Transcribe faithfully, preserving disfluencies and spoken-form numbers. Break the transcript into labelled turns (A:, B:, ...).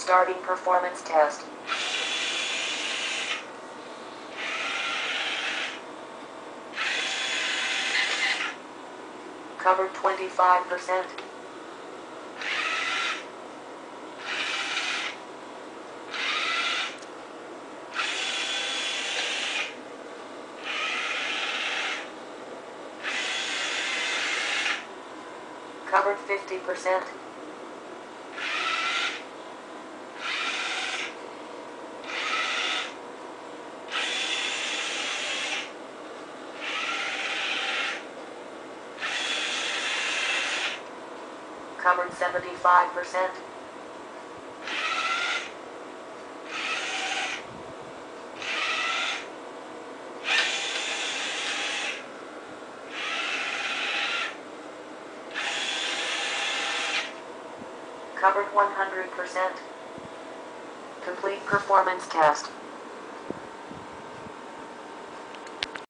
A: Starting performance test. Covered twenty-five percent. Covered fifty percent. Covered seventy-five percent. Covered one hundred percent. Complete performance test.